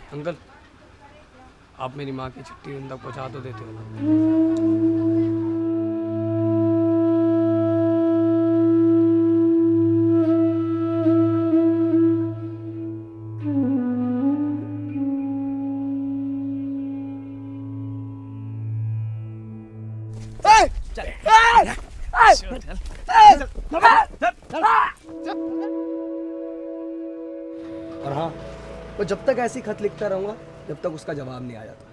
Uncle, आप मेरी माँ की चिट्ठी उन तक पहुँचा तो देते हो? और हाँ, वो जब तक ऐसी खत लिखता रहूंगा जब तक उसका जवाब नहीं आ जाता।